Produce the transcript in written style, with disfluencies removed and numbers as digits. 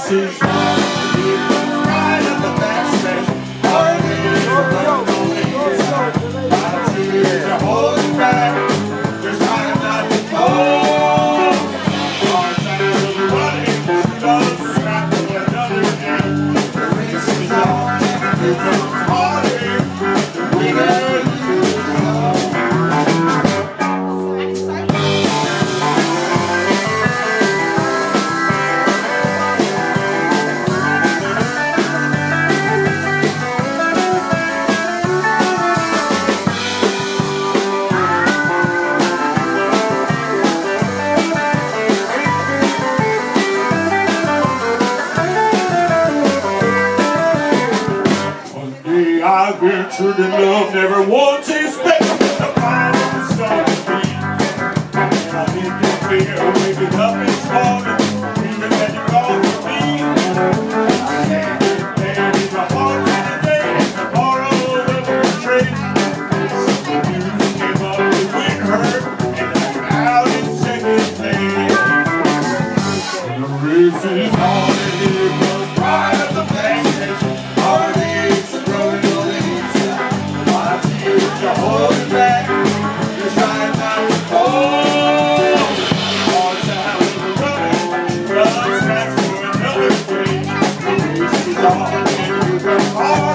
is on, here comes right up the backstretch. Our days are running inside. My tears are holding back. Just trying not to fall. Our time is running, love's trapped in another game. The race is on, it comes harder. The winner loses all. I ventured in love, never once expected to find the start to be. And I think you feel waking up this morning, even when you call for me. I can't get there in my heart today, and tomorrow will be straight. The music came up to win her, and I'm out in second place. The race is on, and here comes right up the backstretch. Heartaches are growing. You're holding back, you're trying not to fall. Hard time we're running, drugs, that's for another day. The race is on, and you come hard.